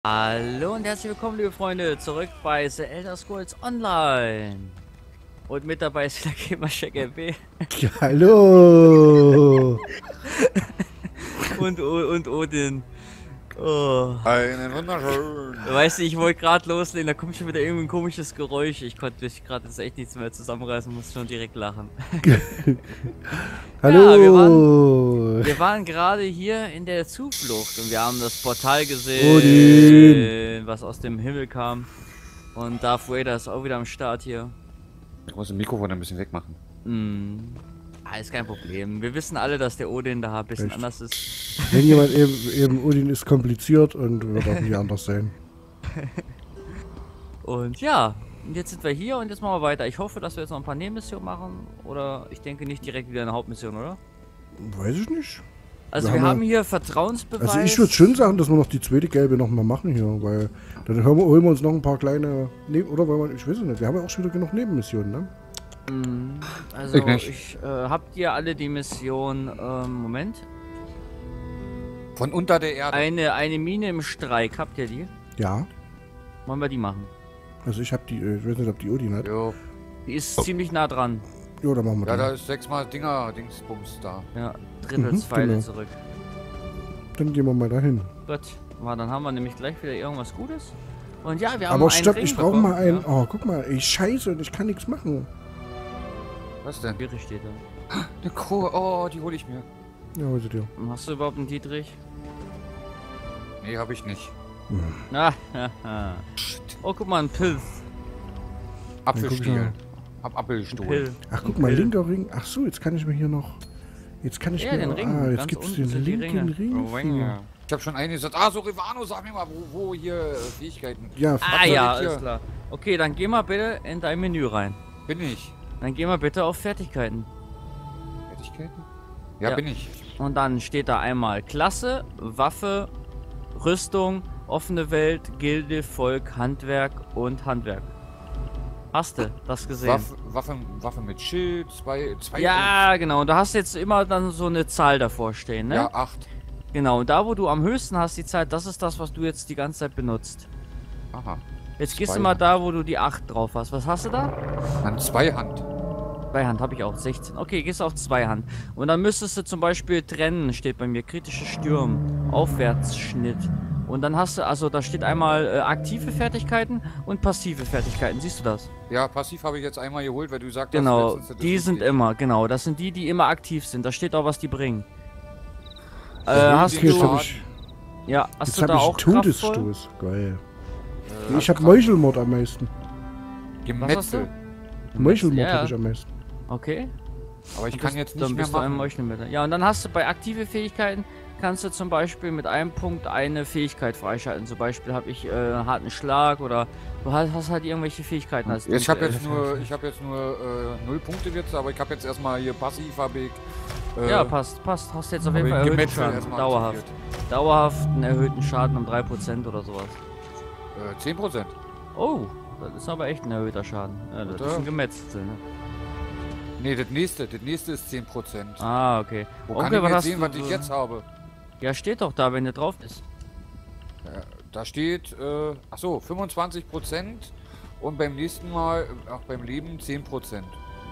Hallo und herzlich willkommen, liebe Freunde, zurück bei The Elder Scrolls Online. Und mit dabei ist wieder Gamercheck LB. Ja, hallo! und Odin. Oh. Einen wunderschönen. Weißt du, ich wollte gerade loslegen, da kommt schon wieder irgendwie ein komisches Geräusch. Ich konnte mich gerade jetzt echt nichts mehr zusammenreißen, musste schon direkt lachen. Hallo! Ja, wir waren gerade hier in der Zuflucht und wir haben das Portal gesehen, Odin. was aus dem Himmel kam. Und Darth Vader ist auch wieder am Start hier. Ich muss das Mikrofon ein bisschen wegmachen. Ist kein Problem. Wir wissen alle, dass der Odin da ein bisschen Echt? anders ist. Wenn jemand eben Odin ist kompliziert und wird auch nie anders sein. Und ja, und jetzt sind wir hier und jetzt machen wir weiter. Ich hoffe, dass wir jetzt noch ein paar Nebenmissionen machen. Oder ich denke nicht direkt wieder eine Hauptmission, oder? Weiß ich nicht. Also Wir wir haben haben hier Vertrauensbeweis. Also ich würde schon sagen, dass wir noch die zweite gelbe noch mal machen hier, weil dann holen wir uns noch ein paar kleine oder weil wir, ich weiß es nicht, wir haben ja auch schon wieder genug Nebenmissionen, ne? Also habt ihr alle die Mission, Moment. Von unter der Erde. Eine Mine im Streik, habt ihr die? Ja. Wollen wir die machen? Also ich habe die, ich weiß nicht, ob die Odin hat. Jo. Die ist ziemlich nah dran. Ja, dann machen wir Ja, die. da ist 6-mal Dingsbums da. Ja, Drittelspfeile genau. zurück. Dann gehen wir mal dahin. Gut, dann haben wir nämlich gleich wieder irgendwas Gutes. Und ja, wir haben Aber einen stopp, Ring ich brauche bekommen, mal einen. ja. Oh, guck mal, ich scheiße und ich kann nichts machen. Was denn? Dietrich steht da. Eine Kohle. Oh, die hole ich mir. Ja, hol sie dir. Hast du überhaupt einen Dietrich? Nee, habe ich nicht. Ah, haha. Oh, guck mal, ein Pilz. Apfelstiel. Ein Apfelstuhl. Pill. Ach, guck mal, linker Ring. Ach so, jetzt kann ich mir hier noch. Jetzt kann ich Ja, mir. den Ring. Ah, jetzt Ganz gibt es unten den sind die linken Ringe. Ring. hier. Ich habe schon einen gesagt. Ah, so Rivano, sag mir mal, wo hier Fähigkeiten. Ja, Ah soll ja, ich hier? alles klar. Okay, dann geh mal bitte in dein Menü rein. Bin ich. Dann geh mal bitte auf Fertigkeiten. Fertigkeiten? Ja, Ja. bin ich. Und dann steht da einmal Klasse, Waffe, Rüstung, offene Welt, Gilde, Volk, Handwerk und Handwerk. Hast du das gesehen? Waffe mit Schild, zwei Ja, genau. Und da hast du jetzt immer dann so eine Zahl davor stehen, ne? Ja, 8. Genau. Und da, wo du am höchsten hast die Zahl, das ist das, was du jetzt die ganze Zeit benutzt. Aha. Jetzt gehst du Zwei mal Hand. da, wo du die 8 drauf hast. Was hast du da? Dann Zweihand. Zweihand habe ich auch, 16. Okay, gehst auf Zweihand. Und dann müsstest du zum Beispiel trennen, steht bei mir, kritische Stürmen, Aufwärtsschnitt. Und dann hast du, also da steht einmal aktive Fertigkeiten und passive Fertigkeiten. Siehst du das? Ja, passiv habe ich jetzt einmal geholt, weil du sagst, Genau, die sind immer, genau. Das sind die, die immer aktiv sind. Da steht auch, was die bringen. Hast okay, jetzt du, habe ich, ja, hast jetzt du hab da ich auch kraftvoll? Todesstoß. Geil. Ich habe Meuchelmord am meisten. Gemetzel. Meuchelmord Ja. habe ich am meisten. Okay. Aber ich Dann kann bist- jetzt dann nicht mehr bist du ein machen. Meuchelmörder. Ja, und dann hast du bei aktive Fähigkeiten, kannst du zum Beispiel mit einem Punkt eine Fähigkeit freischalten. Zum Beispiel habe ich harten Schlag oder du hast halt irgendwelche Fähigkeiten. Als Ich habe jetzt nur 0 Punkte jetzt, aber ich habe jetzt erstmal hier passiv habe ich. Ja, passt. Hast jetzt auf jeden habe Fall ich erhöhten Gemetzel Schaden. erstmal Dauerhaft. aktiviert. Dauerhaft einen erhöhten Schaden um 3% oder sowas. 10%. Oh, das ist aber echt ein erhöhter Schaden. Ja, das Oder? ist ein Gemetzel, ne? Nee, das nächste ist 10%. Ah, okay. Wo kann Okay, ich was jetzt hast sehen, du was ich so- jetzt habe? Ja, steht doch da, wenn der drauf ist. Da steht, achso, 25% und beim nächsten Mal, beim Leben 10%.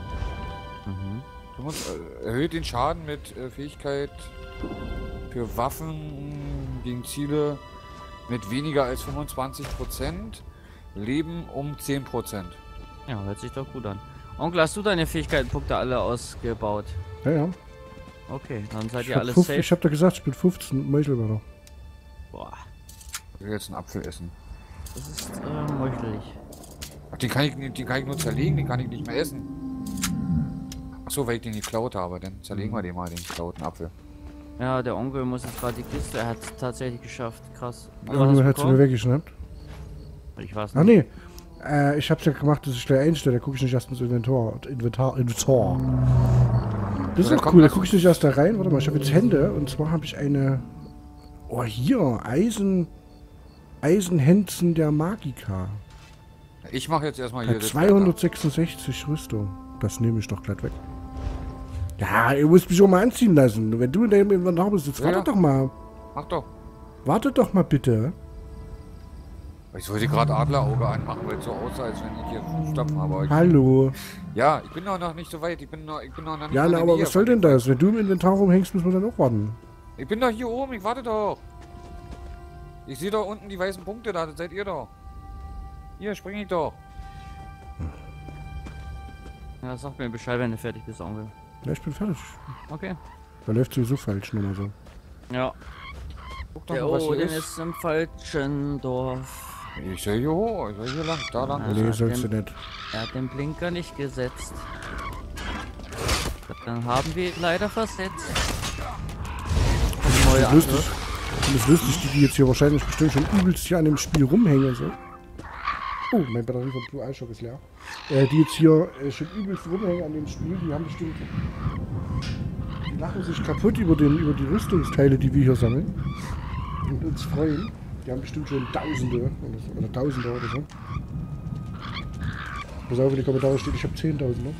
Mhm. Erhöht den Schaden mit Fähigkeit für Waffen gegen Ziele mit weniger als 25%. Leben um 10%. Ja, hört sich doch gut an. Onkel, hast du deine Fähigkeitenpunkte alle ausgebaut? Ja, ja. Okay, dann seid Ich ihr habe alles ich safe. hab doch gesagt, ich bin 15 Meuchelmörder. Boah, Ich will jetzt einen Apfel essen. das ist meuchelig. Ach, den kann ich nur zerlegen, den kann ich nicht mehr essen. Achso, weil ich den geklaut habe, dann zerlegen wir den mal, den geklauten Apfel. Ja, der Onkel muss jetzt gerade die Kiste, er hat es tatsächlich geschafft. Krass. Du Ah, hast hat sie mir bekommen? weggeschnappt. Ich weiß Ach nicht. nee. Ich hab's ja gemacht, dass ich schnell einstelle. Da gucke ich nicht erst ins Inventar. Das ist Ja, doch komm, cool, da lass gucke ich nicht erst da rein. Warte mal, ich habe jetzt Hände. Und zwar habe ich eine. Oh, hier. Eisenhänzen der Magika. Ich mache jetzt erstmal hier Hat das 266 Rüstung. Das nehme ich doch glatt weg. Ja, ihr müsst mich auch mal anziehen lassen. Wenn du in deinem Inventar bist, jetzt Ja, warte ja. doch mal. Mach doch. Warte doch mal bitte. Ich wollte gerade Adlerauge anmachen, weil es so aussah, als wenn ich hier Fußstapfen habe. Aber Hallo. ja, ich bin noch nicht so weit. Ich bin noch nicht Ja, in na, der aber Nähe was soll von denn dem das? Wenn du im Inventar rumhängst, müssen wir dann auch warten. Ich bin doch hier oben, ich warte doch. Ich sehe doch unten die weißen Punkte da, das seid ihr doch. Hier, spring ich doch. Ja, sag mir Bescheid, wenn du fertig bist, Onkel. Ja, ich bin fertig. Okay. Da läuft sowieso falsch, nur mal so. Ja. Guck doch Der mal, was hier Odin ist. ist im falschen Dorf. Ich soll hier hoch, ich soll hier lang, da lang. Ah. Nee, sollst du nicht. Er hat den Blinker nicht gesetzt. Dann haben wir ihn leider versetzt. Neue Das ist lustig. Angriff. Und das ist lustig, die jetzt hier wahrscheinlich bestimmt schon übelst hier an dem Spiel rumhängen. So. Oh, mein Batterie vom Blue Eyeshock ist leer. Die jetzt hier schon übelst rumhängen an dem Spiel, die haben bestimmt... Die lachen sich kaputt über die Rüstungsteile, die wir hier sammeln. Und uns freuen. Die haben bestimmt schon Tausende oder Tausende oder so. Pass auf, in die Kommentare steht, ich habe 10.000, ne?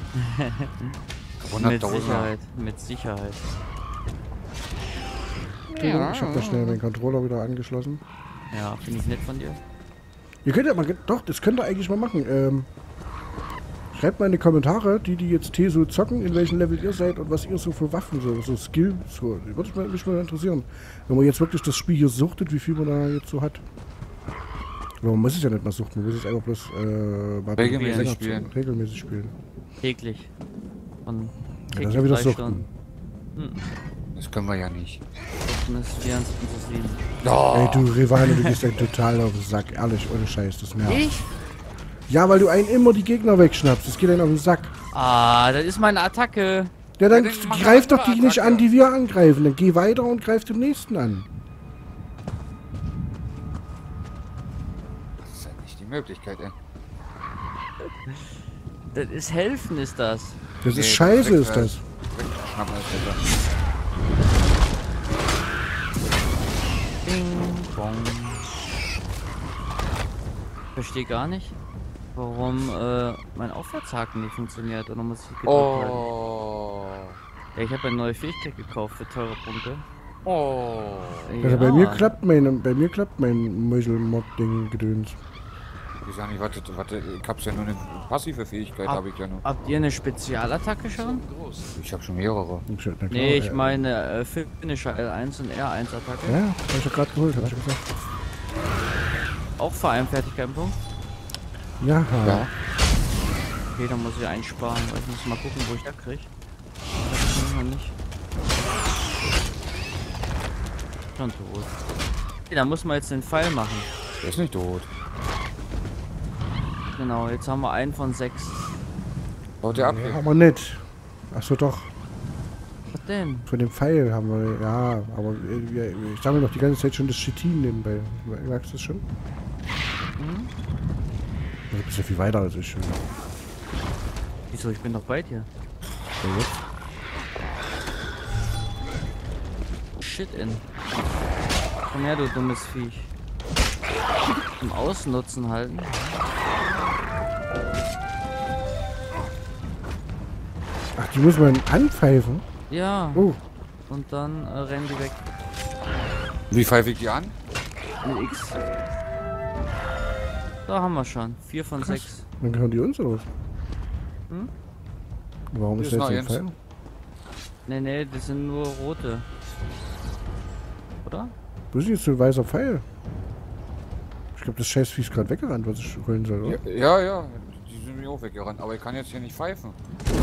Mit 100.000. Sicherheit, mit Sicherheit. Entschuldigung, ich habe da schnell meinen Controller wieder angeschlossen. Ja, finde ich nett von dir. Ihr könnt ja mal, doch, das könnt ihr eigentlich mal machen. Schreibt mal in die Kommentare, die jetzt T so zocken, in welchem Level ihr seid und was ihr so für Waffen, so Skill, so. Würde mich mal interessieren. Wenn man jetzt wirklich das Spiel hier suchtet, wie viel man da jetzt so hat. Aber man muss es ja nicht mal suchten, man muss es einfach bloß Regelmäßig spielen. Regelmäßig spielen. Täglich. Von Ja, täglich das ist ja wieder 3 suchten. Stunden. Das können wir ja nicht. Suchten ist 24 bis 7. Oh, Ey, du Rivane, du bist ein total auf den Sack. Ehrlich, ohne Scheiß, das nervt. Ich? Ja, weil du einen immer die Gegner wegschnappst. Das geht einem auf den Sack. Ah, das ist meine Attacke. Ja, dann Ja, dann mach greif eine doch die andere nicht an, die wir angreifen. Dann geh weiter und greif den nächsten an. das ist halt nicht die Möglichkeit, ey. Das ist helfen, ist das. Das Nee, ist scheiße, das ist das. Wegschnappen ist besser. Ding, bong. Verstehe gar nicht, warum mein Aufwärtshaken nicht funktioniert. Oder muss ich gedrückt halten? Oh. Ja, ich habe eine neue Fähigkeit gekauft für teure Punkte. Oh. Also bei mir klappt mein Muzzle-Mod-Ding gedöns. Ich sag nicht, warte, ich hab's ja nur eine passive Fähigkeit, habe ich ja nur. Habt ihr eine Spezialattacke schon? Ich hab schon mehrere. Nee, ich meine Finisher L1 und R1-Attacke. Ja, hab ich doch gerade geholt, hab ich gesagt. Auch vor einem Fertigkeitenpunkt. Ja. Ja. Okay, dann muss ich einsparen, weil ich muss mal gucken, wo ich da krieg. Das ist noch nicht. Schon tot. Okay, dann muss man jetzt den Pfeil machen. Der ist nicht tot. Genau, jetzt haben wir einen von 6. Baut der ab Nee, hier. haben wir nicht. Achso doch, Was denn? von dem Pfeil haben wir, ja, aber ich sammle noch die ganze Zeit schon das Chitin nebenbei. Merkst du das schon? Hm? Du bist ja viel weiter als ich schon. Wieso? Ich bin doch bei dir. Ja, jetzt? Shit in. Komm her, du dummes Viech. Zum Ausnutzen halten. Ach, die muss man anpfeifen? Ja. Oh, Und dann rennen die weg. Wie pfeife ich die an? Mit X. Da haben wir schon. 4 von 6. dann gehören die uns oder was? Hm? Warum Hier ist ist der noch jetzt ein eins. Pfeil? Nee, das sind nur rote. Oder? Wo ist denn jetzt so ein weißer Pfeil? Ich glaube, das Scheißvieh ist gerade weggerannt, was ich holen soll, oder? Ja. Die sind mir auch weggerannt. Aber ich kann jetzt hier nicht pfeifen.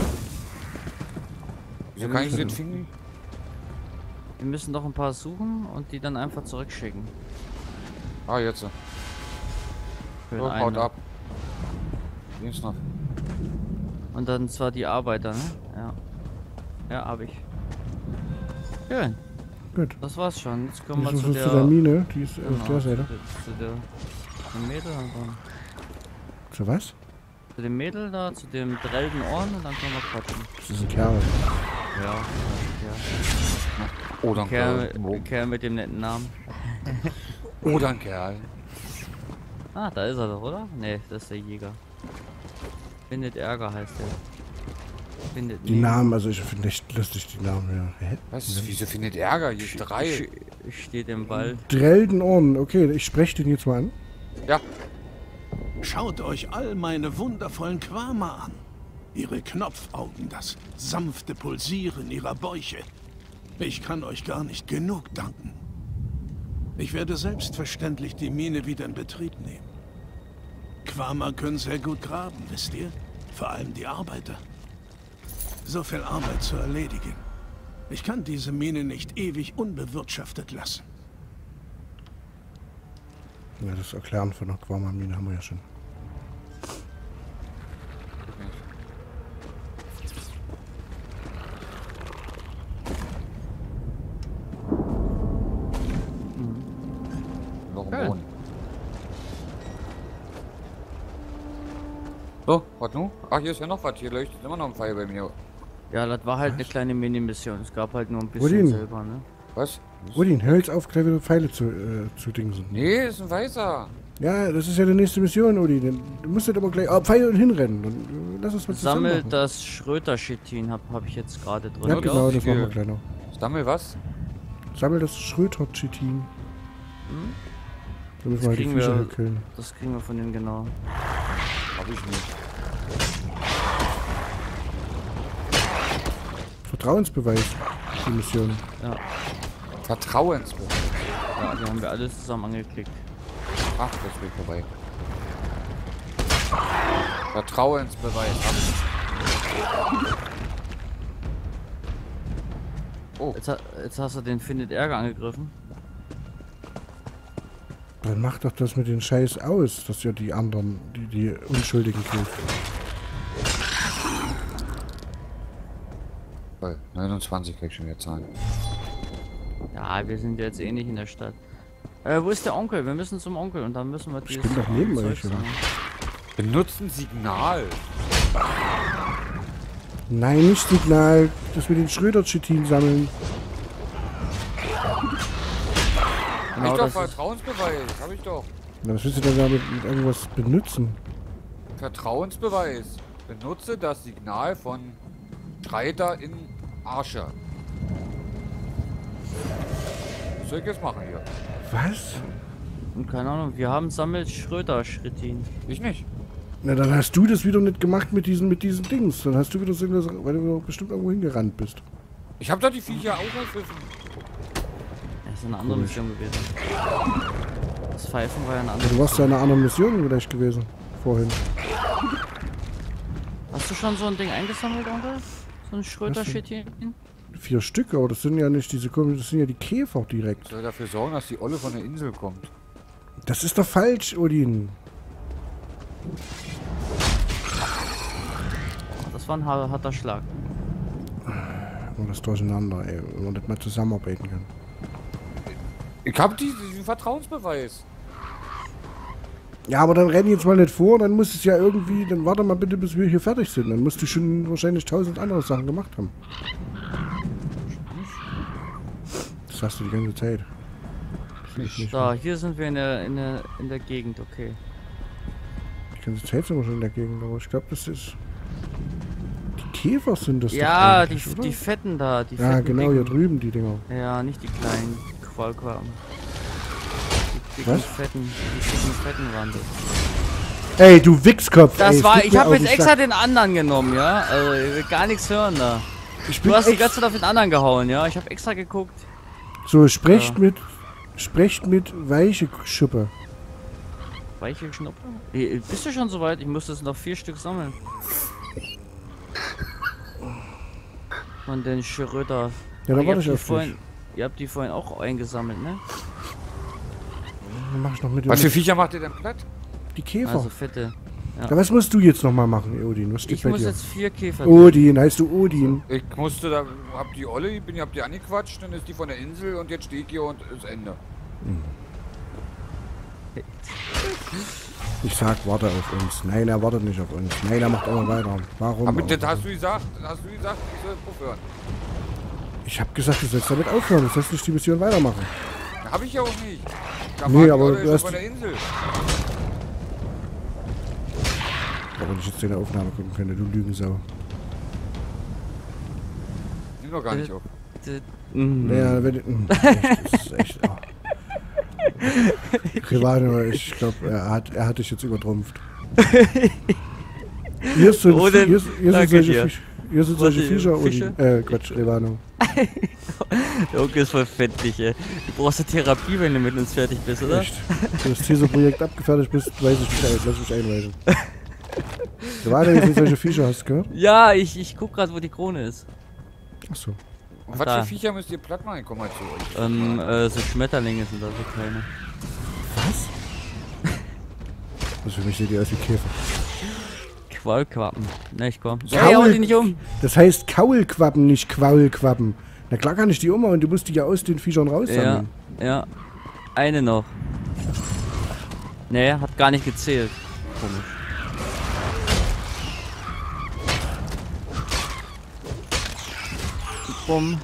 Wieso kann ich sie jetzt finden? Wir müssen doch ein paar suchen und die dann einfach zurückschicken. Ah, jetzt. Für So, den haut einen. ab. Links noch. Und dann zwar die Arbeiter, ne? Ja. Ja, hab ich. Schön. Gut. Das war's schon. Jetzt kommen wir Jetzt zu ist der... zu der Mine, die ist Genau, auf der Seite. Zu dem Mädel und dann... Zu was? Zu dem Mädel da, zu dem drellten Ohren und dann können wir quatschen. Das ist ein Kerl. Ja, Oder ein Kerl, Kerl. Kerl mit dem netten Namen. Oder ein Kerl. Ah, da ist er doch, oder? Ne, das ist der Jäger. Findet Ärger heißt der. Findet Die Namen, also ich finde echt lustig, die Namen, ja. Hä? Was? Wieso findet Ärger? Hier ist 3. Steht im Wald. Drellden Ohren, okay, ich spreche den jetzt mal an. Ja. Schaut euch all meine wundervollen Quama an. Ihre Knopfaugen, das sanfte Pulsieren ihrer Bäuche. Ich kann euch gar nicht genug danken. Ich werde selbstverständlich die Mine wieder in Betrieb nehmen. Quama können sehr gut graben, wisst ihr? Vor allem die Arbeiter. So viel Arbeit zu erledigen. Ich kann diese Mine nicht ewig unbewirtschaftet lassen. Ja, das Erklären von der Quama-Mine haben wir ja schon. Noch ein Geil. Boden. So, was nun? Ach, hier ist ja noch was. Hier leuchtet immer noch ein Pfeil bei mir. Ja, das war halt eine kleine Mini-Mission. Es gab halt nur ein bisschen Odin. Silber, ne? Was? Odin, hör jetzt auf, gleich wieder Pfeile zu dingsen. Nee, ist ein Weißer. Ja, das ist ja die nächste Mission, Odin. Du musst nicht aber gleich Pfeile und hinrennen. Und, lass uns mal zusammen Sammel machen. das Schröter-Chitin, hab ich jetzt gerade drin. Ja, Ja, genau, das viel. machen wir gleich noch. Sammel was? Sammel das Schröter-Chitin. Da müssen wir halt die kriegen Viecher wir- halt killen. Das kriegen wir von denen genau. Hab ich nicht. Vertrauensbeweis, die Mission. Ja, Vertrauensbeweis. ja, die haben wir alles zusammen angeklickt. Ach, das wird vorbei. Vertrauensbeweis. Hab ich. Oh, Jetzt hast du den Findet Ärger angegriffen. Dann mach doch das mit den Scheiß aus, dass ja die anderen, die Unschuldigen killt. toll. 29 krieg ich schon wieder Zahlen. Ja, wir sind jetzt eh nicht in der Stadt. Wo ist der Onkel? Wir müssen zum Onkel und dann müssen wir Ich bin doch neben euch, oder? Benutzen Signal. Nein, nicht Signal, dass wir den Schröder-Chitin sammeln. Hab Genau, ich doch das ist, Vertrauensbeweis. Hab ich doch. Na, was willst du denn damit mit irgendwas benutzen? Vertrauensbeweis. Benutze das Signal von Streiter in Archer. Was soll ich jetzt machen hier? Was? keine Ahnung, wir haben sammelt Schröder-Chitin. Ich nicht. Na, dann hast du das wieder nicht gemacht mit diesen Dings. Dann hast du wieder so irgendwas, weil du doch bestimmt irgendwo hingerannt bist. Ich hab doch die Viecher auch ergriffen. Das ist eine andere Komisch. Mission gewesen. Das Pfeifen war ja eine Ja, andere. du warst ja in einer anderen Mission vielleicht gewesen. Vorhin. Hast du schon so ein Ding eingesammelt, Onkel? So ein Schröder-Chitin? 4 Stück, aber das sind ja nicht diese komischen, das sind ja die Käfer direkt. Ich soll dafür sorgen, dass die Olle von der Insel kommt. Das ist doch falsch, Odin. Das war ein harter Schlag. Und das durcheinander, ey. Wenn man nicht mal zusammenarbeiten kann. Ich hab diesen Vertrauensbeweis. Ja, aber dann renn jetzt mal nicht vor, dann muss es ja irgendwie, dann warte mal bitte, bis wir hier fertig sind. Dann musst du schon wahrscheinlich 1000 andere Sachen gemacht haben. Das hast du die ganze Zeit. Das ist nicht So, hier sind wir in der Gegend, okay. Die ganze Zeit sind wir schon in der Gegend, aber ich glaube, das ist... Die Käfer sind das Ja, doch eigentlich, oder? die fetten da, die Ja, fetten genau, hier dicken. drüben, die Dinger. Ja, nicht die kleinen Qualquaben. Die dicken Was? fetten waren das. Ey, du Wichskopf! Das ey, war, es geht ich mir habe auf jetzt den extra Sack. den anderen genommen, ja? Also, ich will gar nichts hören da. Ich bin Du hast die echt- ganze Zeit auf den anderen gehauen, ja? Ich habe extra geguckt. So, sprecht Ja. mit weiche Schuppe. Weiche Schnuppe? Bist du schon soweit? Ich muss das noch 4 Stück sammeln. Von den Schröder. Ja, Aber dann warte ich auf dich. Ihr habt die vorhin auch eingesammelt, ne? Dann mach ich noch mit Was für den Viecher macht ihr denn platt? die Käfer. Also fette. Ja, was musst du jetzt nochmal machen, Odin? Was steht Ich bei muss dir? jetzt 4 Käfer. Odin, heißt du Odin? Ich musste da, hab die Olle, hab die angequatscht, dann ist die von der Insel und jetzt stehe ich hier und ist Ende. Ich sag, warte auf uns. Nein, er wartet nicht auf uns. Nein, er macht immer weiter. Warum? Aber auch? das hast du gesagt, ich soll aufhören. Ich hab gesagt, du sollst damit aufhören. Du sollst nicht die Mission weitermachen. Hab ich ja auch nicht. Da Nee, war die aber Olle du ist hast- von der Insel. Aber wenn ich jetzt deine Aufnahme gucken könnte, du Lügensau. Nimm doch gar nicht auf. Mhm. Ja, wenn echt, das ist echt. Oh. Rivano, ich glaube, er hat dich jetzt übertrumpft. Hier sind solche Fischer und Quatsch, Rivano. Der Onkel ist voll fettig, ey. Du brauchst eine Therapie, wenn du mit uns fertig bist, oder? Echt? Wenn das Teaser-Projekt abgefertigt bist, weiß ich Bescheid. Lass mich einweisen. Rivano, jetzt sind solche Fischer, hast du gehört? Ja, ich guck grad, wo die Krone ist. Achso. Und was Da. für Viecher müsst ihr platt machen? Komm mal zu euch. So Schmetterlinge sind da, so kleine. Was? Also für mich sehen die aus wie Käfer. Qualquappen. Ne, ich komm. So, Ey, hau die nicht um! Das heißt Kaulquappen, nicht Quaulquappen. Na klar kann ich die umhauen, du musst die ja aus den Viechern Ja, raussammeln. ja. Eine noch. Ne, hat gar nicht gezählt. Komisch. Bumm.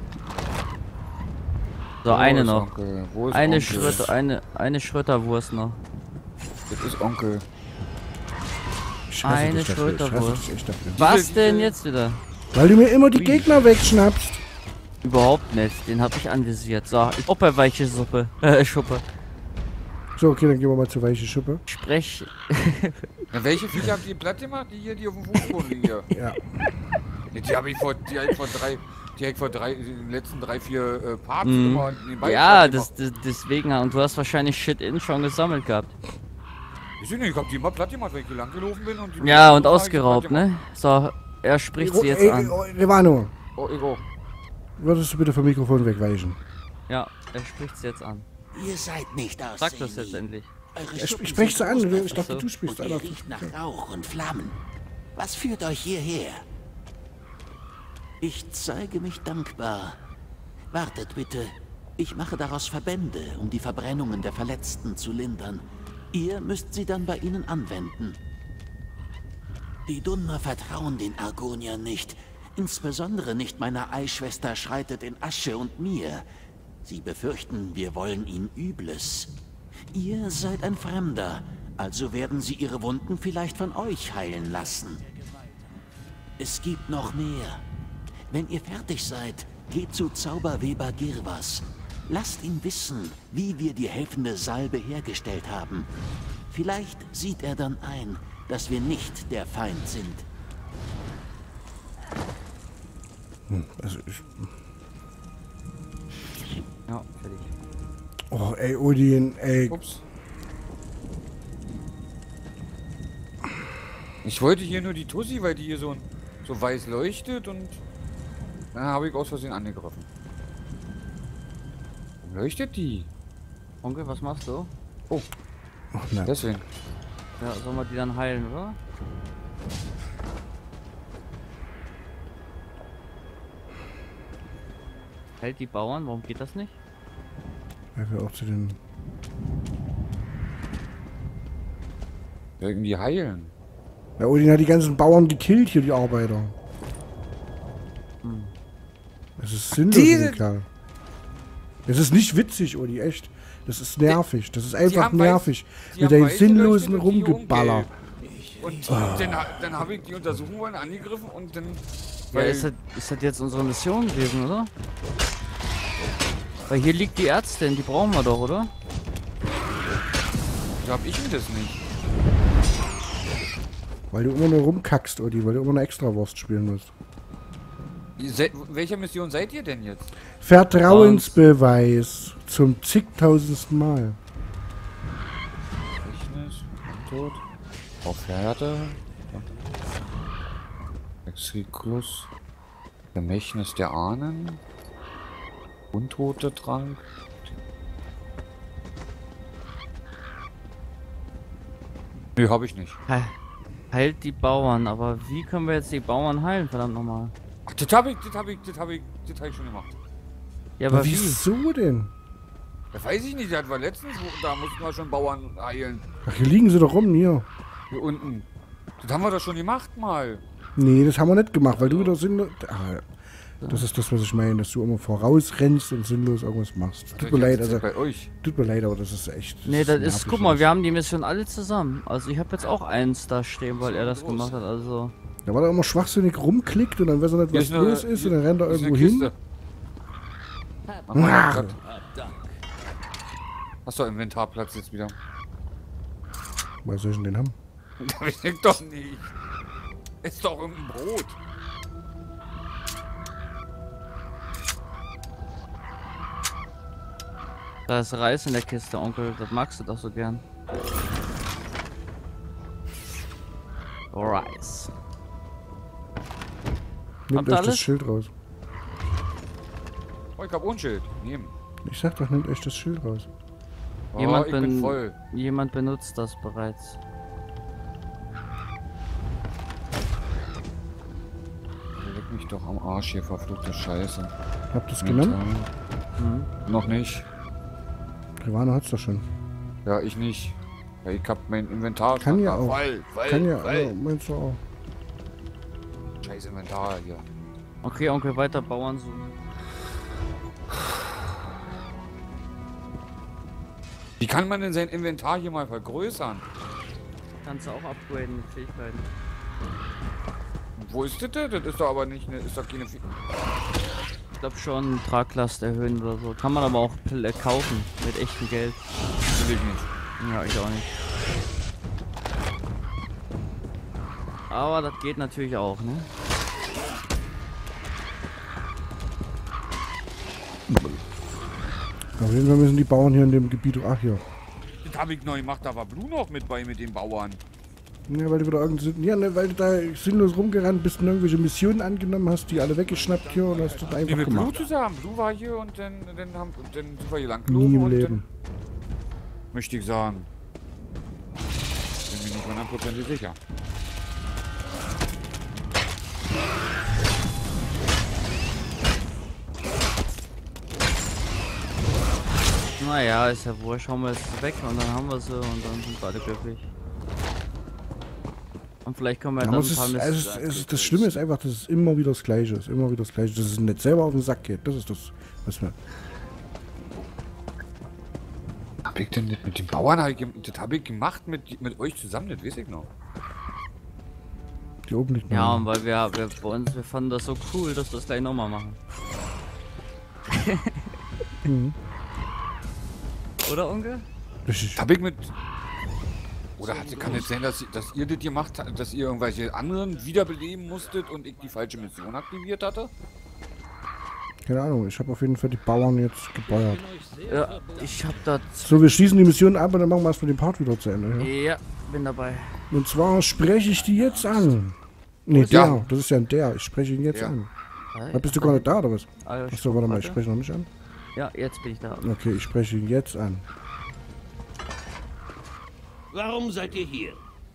So, Wo eine ist noch. Onkel? Wo ist Eine Onkel? eine Schrötterwurst noch. Das ist Onkel. Ich hasse Eine dich dafür, ich hasse Schulterwurst. dich echt dafür. Was denn jetzt wieder? Weil du mir immer die Gegner wegschnappst. Überhaupt nicht. Den hab ich anvisiert. So, ich Opa weiche Suppe. Schuppe. So, okay, dann gehen wir mal zur weichen Schuppe. Sprech. Na, welche Viecher habt ihr platt gemacht? Die hier, die auf dem Fußboden liegen hier. Ja. Die habe ich vor den letzten 3-4 Parts immer nebenbei Ja, platt gemacht. deswegen. Und du hast wahrscheinlich Shit-In schon gesammelt gehabt. Ich weiß nicht, ich hab die immer platt gemacht, wenn ich hier lang gelaufen bin. Und die Ja, und hab ich ausgeraubt, platt ne? So, er spricht sie jetzt Ey, an. Rivano, gemacht. Oh, Ego. würdest du bitte vom Mikrofon wegweichen? Ja, er spricht sie jetzt an. Ihr seid nicht aus Sag das Seni. jetzt endlich. Eure Ich Schuppen sprech sie sind an, groß ich dachte, so. du sprichst und an. ihr riecht nach Rauch und Flammen. Was führt euch hierher? Ich zeige mich dankbar. Wartet bitte. Ich mache daraus Verbände, um die Verbrennungen der Verletzten zu lindern. Ihr müsst sie dann bei ihnen anwenden. Die Dunmer vertrauen den Argoniern nicht. Insbesondere nicht meiner Eischwester schreitet in Asche und mir. Sie befürchten, wir wollen ihnen Übles. Ihr seid ein Fremder, also werden sie ihre Wunden vielleicht von euch heilen lassen. Es gibt noch mehr. Wenn ihr fertig seid, geht zu Zauberweber Girvas. Lasst ihn wissen, wie wir die helfende Salbe hergestellt haben. Vielleicht sieht er dann ein, dass wir nicht der Feind sind. Also ich, Ja, fertig. oh, ey, Odin, ey. Ups. Ich wollte hier nur die Tussi, weil die hier so weiß leuchtet und dann habe ich aus Versehen angegriffen. Warum leuchtet die? Onkel, was machst du? Oh, nein. Deswegen. Ja, sollen wir die dann heilen, oder? Hält die Bauern? Warum geht das nicht? Weil wir auch zu den... Irgendwie heilen. Ja, Odin hat die ganzen Bauern gekillt hier, die Arbeiter. Das ist sinnlos, Diese- klar. Das ist nicht witzig, Odi, echt. Das ist nervig. Das ist einfach haben nervig. die Mit haben deinen weiß sinnlosen geleuchtet und die Rumgeballer. Und dann habe ich die untersuchen wollen, angegriffen und dann... Ja, ist das jetzt unsere Mission gewesen, oder? Weil hier liegt die Ärztin, die brauchen wir doch, oder? So hab ich mir das nicht. Weil du immer nur rumkackst, Odi, weil du immer eine Extrawurst spielen musst. Welcher Mission seid ihr denn jetzt? Vertrauensbeweis zum zigtausendsten Mal. Gedächtnis, Tod, Aufhärte, Exeklus, Gemächtnis der Ahnen, Untote Trank. Nee, hab ich nicht. Heilt die Bauern, aber wie können wir jetzt die Bauern heilen, verdammt nochmal? Ach, das hab ich schon gemacht. Ja, aber Aber wie? wieso denn? Das weiß ich nicht, das war letztens, da mussten wir schon Bauern heilen. Ach, hier liegen sie doch rum, hier. Hier unten. Das haben wir doch schon gemacht mal. Nee, das haben wir nicht gemacht, weil du wieder sinnlos... Ah, das ist das, was ich meine, dass du immer vorausrennst und sinnlos irgendwas machst. Tut mir leid, also... Bei euch. Tut mir leid, aber das ist echt... Nee, das ist, nervig, guck mal, alles. wir haben die Mission alle zusammen. Also ich habe jetzt auch eins da stehen, weil er das gemacht hat, also... Da war er immer schwachsinnig rumklickt und dann weiß er nicht, Hier was ist eine- los ist und dann rennt er hier ist irgendwo eine hin. Kiste. Mach mal Ach. grad. Hast du Inventarplatz jetzt wieder? Woher soll ich denn den haben? Ich denk doch nicht. Ist doch irgendein Brot. Da ist Reis in der Kiste, Onkel. Das magst du doch so gern. Reis. Nehmt ihr euch alles? das Schild raus. Oh, ich hab Unschild. Nehmen. Ich sag doch, nehmt euch das Schild raus. Oh, Jemand ich bin voll. Jemand benutzt das bereits. Leck mich doch am Arsch hier, verfluchte Scheiße. Habt ihr es genommen? Noch nicht. Rivano hat's doch schon. Ja, ich nicht. Ja, ich hab mein Inventar. Kann ja auch. Voll, Kann ja, meinst du auch. Scheiß Inventar hier. Okay, Onkel, weiter Bauern suchen. Wie kann man denn sein Inventar hier mal vergrößern? Kannst du auch upgraden mit Fähigkeiten. Wo ist das denn? Das ist doch aber nicht eine. Ist doch keine. Ich glaube schon Traglast erhöhen oder so. Kann man aber auch kaufen mit echtem Geld. Will ich nicht. Ja, ich auch nicht. Aber das geht natürlich auch, ne? Auf jeden Fall müssen die Bauern hier in dem Gebiet. Ach ja. Das hab ich neu gemacht, da war Blue noch mit bei mit den Bauern. Ja, weil du wieder ja, ne, weil du da sinnlos rumgerannt bist und irgendwelche Missionen angenommen hast, die alle weggeschnappt hier und hast das Nee, einfach mit Blue gemacht. zusammen. Blue war hier und dann sind wir hier lang Nie im und Leben. dann, möchte ich sagen. Bin mir nicht hundertprozentig sicher. Naja, ist ja wurscht. Schauen wir jetzt weg und dann haben wir sie und dann sind wir alle glücklich. Und vielleicht kommen wir Ja, dann aber ein paar das Schlimme ist einfach, dass es immer wieder das Gleiche ist. Immer wieder das Gleiche. Dass es nicht selber auf den Sack geht. Das ist das, was mir. Hab ich denn nicht mit den Bauern? Das habe ich gemacht mit euch zusammen, das weiß ich noch. Die oben nicht mehr. Ja, und weil wir bei uns, wir fanden das so cool, dass wir das gleich nochmal machen. Mhm. Oder, Onkel? Richtig. Das hab ich mit. Oder kann es sein, dass ihr das gemacht habt, dass ihr irgendwelche anderen wiederbeleben musstet und ich die falsche Mission aktiviert hatte? Keine Ahnung, ich habe auf jeden Fall die Bauern jetzt gebeuert. Ja, ich hab da... So, wir schließen die Mission ab und dann machen wir erstmal den Part wieder zu Ende. Ja? Ja, bin dabei. Und zwar spreche ich die jetzt an. Nee, Ja. der. Das ist ja ein der. Ich spreche ihn jetzt Ja. an. Bist du gar nicht da, oder was? Also, Achso, warte mal, ich spreche noch nicht an. Ja, jetzt bin ich da. Okay, ich spreche ihn jetzt an. Warum seid ihr hier?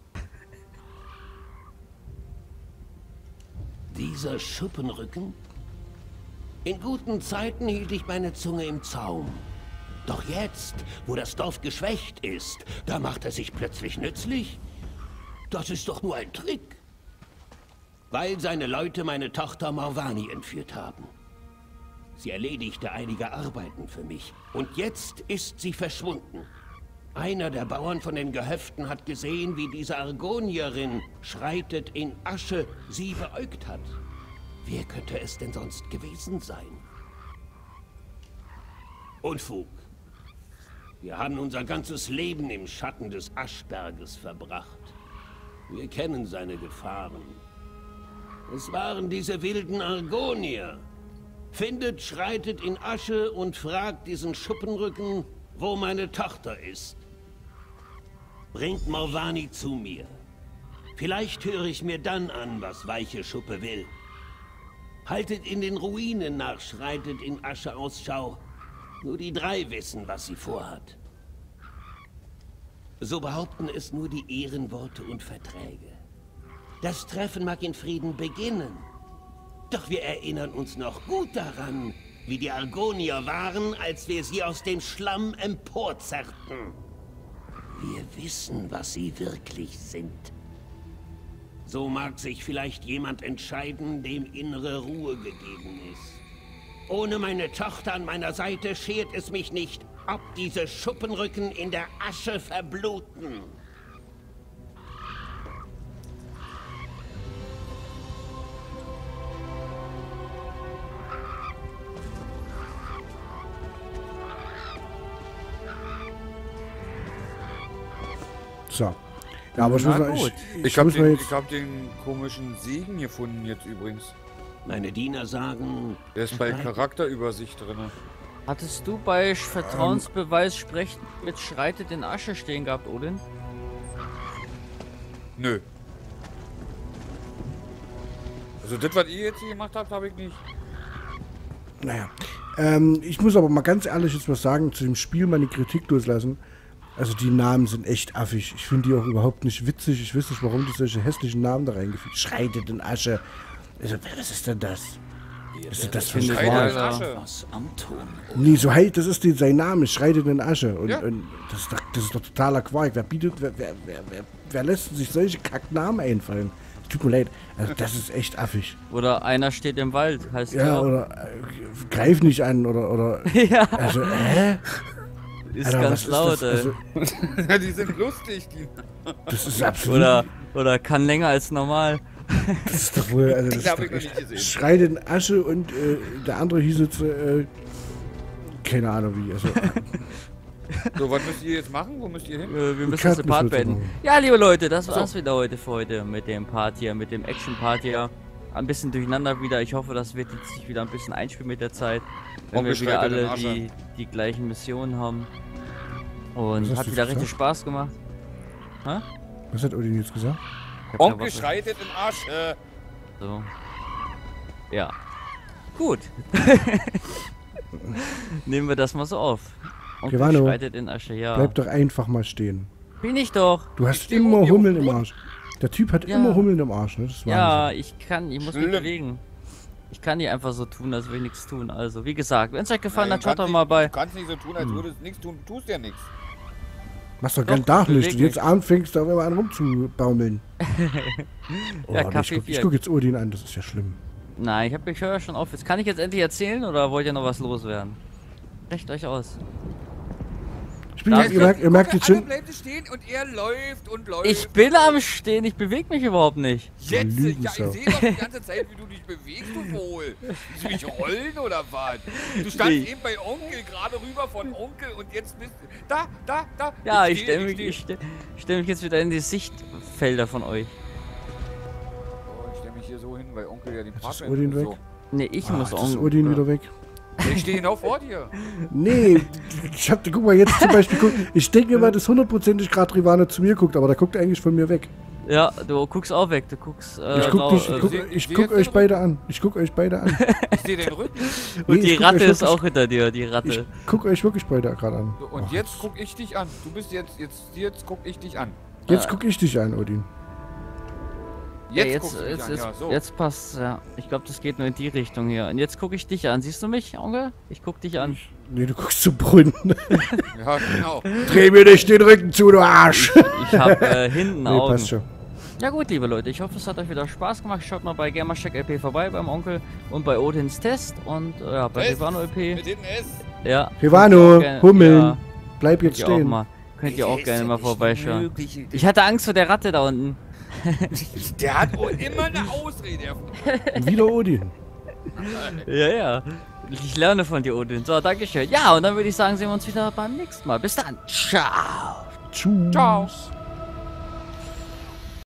Dieser Schuppenrücken? In guten Zeiten hielt ich meine Zunge im Zaum. Doch jetzt, wo das Dorf geschwächt ist, da macht er sich plötzlich nützlich? Das ist doch nur ein Trick. Weil seine Leute meine Tochter Morvani entführt haben. Sie erledigte einige Arbeiten für mich. Und jetzt ist sie verschwunden. Einer der Bauern von den Gehöften hat gesehen, wie diese Argonierin schreitet in Asche sie beäugt hat. Wer könnte es denn sonst gewesen sein? Unfug. Wir haben unser ganzes Leben im Schatten des Aschberges verbracht. Wir kennen seine Gefahren. Es waren diese wilden Argonier. Findet, schreitet in Asche und fragt diesen Schuppenrücken, wo meine Tochter ist. Bringt Morvani zu mir. Vielleicht höre ich mir dann an, was weiche Schuppe will. Haltet in den Ruinen nach, schreitet in Asche Ausschau. Nur die drei wissen, was sie vorhat. So behaupten es nur die Ehrenworte und Verträge. Das Treffen mag in Frieden beginnen. Doch wir erinnern uns noch gut daran, wie die Argonier waren, als wir sie aus dem Schlamm emporzerrten. Wir wissen, was sie wirklich sind. So mag sich vielleicht jemand entscheiden, dem innere Ruhe gegeben ist. Ohne meine Tochter an meiner Seite schert es mich nicht, ob diese Schuppenrücken in der Asche verbluten. So. Ja, aber ich Na muss mal, gut. Ich habe muss mal den, jetzt. ich hab den komischen Segen gefunden jetzt übrigens. Meine Diener sagen... Der ist bei Charakterübersicht drin. Hattest du bei Vertrauensbeweis sprechen mit Schreitet in Asche stehen gehabt, Odin? Nö. Also das, was ihr jetzt hier gemacht habt, habe ich nicht. Naja. Ich muss aber mal ganz ehrlich jetzt was sagen, zu dem Spiel meine Kritik loslassen. Also die Namen sind echt affig. Ich finde die auch überhaupt nicht witzig. Ich weiß nicht, warum die solche hässlichen Namen da reingefügt. Schreitet in Asche. Also, was ist denn das? Was ist das für ein Finde Keine Quark? in Asche. Was am Ton. Nee, so heißt, das ist sein Name, Schreitet in Asche. Und, Ja. und das ist doch totaler Quark. Wer lässt sich solche Kacknamen einfallen? Tut mir leid. Also das ist echt affig. Oder einer steht im Wald, heißt Ja, der. oder greif nicht an oder Ja, also, ist Alter, ganz laut, ey. Also, Ja, die sind lustig, die. das ist absolut. Oder kann länger als normal. Das ist doch wohl. Also, das Das ist hab doch ich noch echt, nicht gesehen. Schreit in Asche und der andere hieß jetzt. Keine Ahnung wie. Also, So, was müsst ihr jetzt machen? Wo müsst ihr hin? Wir müssen Cut das Part müssen wir beenden. machen. Ja, liebe Leute, das war's wieder heute für heute mit dem Part hier, mit dem Action-Part hier. Ein bisschen durcheinander wieder. Ich hoffe, das wird jetzt sich wieder ein bisschen einspielen mit der Zeit. Wenn Onkel wir wieder Schreitet in alle Asche. die gleichen Missionen haben. Und Was hast hat du wieder gesagt? richtig Spaß gemacht. Hä? was hat Odin jetzt gesagt? Ich hab Onkel ja was- schreitet in Asche. So. Ja. Gut. Nehmen wir das mal so auf. Onkel Gewano, schreitet in Asche, ja. Bleib doch einfach mal stehen. Bin ich doch. Du hast steh immer oben Hummeln im auf dem Arsch. Der Typ hat Ja. immer Hummeln im Arsch, ne? Das ist Ja, Wahnsinn. ich muss mich Schlimm. bewegen. Ich kann nicht einfach so tun, als würde ich nichts tun. Also, wie gesagt, wenn es euch gefallen Nein, hat, schaut du doch kannst mal nicht- bei. Du kannst nicht so tun, als würdest du nichts tun. Du tust ja nichts. Machst doch Doch, keinen Tag nicht. beweg Und jetzt abends fängst du auf einmal an rumzubaumeln. Oh, Ja, nee, Kaffee ich vier. guck jetzt Odin an, das ist ja schlimm. Nein, ich höre schon auf. Jetzt kann ich jetzt endlich erzählen oder wollt ihr noch was loswerden? Recht euch aus. Ich bin Darf jetzt, ich- ihr merkt jetzt Alle schon. bleiben stehen und er läuft und läuft. Ich bin am Stehen, ich bewege mich überhaupt nicht. Jetzt, Lügen ja, ich so. sehe doch die ganze Zeit, wie du dich bewegst, du wohl. Willst du mich rollen oder was? Du standst Nee. eben bei Onkel, gerade rüber von Onkel und jetzt bist du... Da. Ja, ich steh, stelle mich, steh. stell mich jetzt wieder in die Sichtfelder von euch. Oh, ich stelle mich hier so hin, weil Onkel ja den Jetzt ist Part Odin weg. so. Nee, ich Ach, muss jetzt ist Odin wieder weg. Ich stehe genau vor dir. Nee, guck mal, jetzt zum Beispiel, ich denke mir mal, dass hundertprozentig gerade Rivane zu mir guckt, aber der guckt eigentlich von mir weg. Ja, du guckst auch weg. Du guckst. Ich guck, dich, ich guck, seh- ich seh guck jetzt euch den beide an. Ich guck euch beide an. Ich sehe den Rücken. und Nee, die ich guck Ratte euch ist wirklich- auch hinter dir, die Ich Ratte. guck euch wirklich beide gerade an. So, und jetzt guck ich dich an. Du bist jetzt guck ich dich an. Jetzt guck ich dich an, Odin. Jetzt, guckst du mich an, ja, so. jetzt passt ja. Ich glaube, das geht nur in die Richtung hier. Und jetzt gucke ich dich an. Siehst du mich, Onkel? Ich guck dich an. Nee, du guckst zum Brunnen. Ja, genau. Dreh mir nicht den Rücken zu, du Arsch! Ich habe hinten Nee, Augen. passt schon. Ja gut, liebe Leute, ich hoffe, es hat euch wieder Spaß gemacht. Schaut mal bei Gamercheck LP vorbei, beim Onkel und bei Odins Test und ja, bei Test Rivano LP. Mit hinten S. Ja. Rivano, Könnt ihr auch gerne- Hummeln, Ja, bleib könnt jetzt ihr auch stehen. mal, könnt ihr auch Ist gerne ja mal nicht vorbeischauen. möglich. Ich hatte Angst vor der Ratte da unten. Der hat auch immer eine Ausrede. Und wieder Odin. Ja, ja. Ich lerne von dir, Odin. So, dankeschön. Ja, und dann würde ich sagen, sehen wir uns wieder beim nächsten Mal. Bis dann. Ciao. Tschüss. Ciao.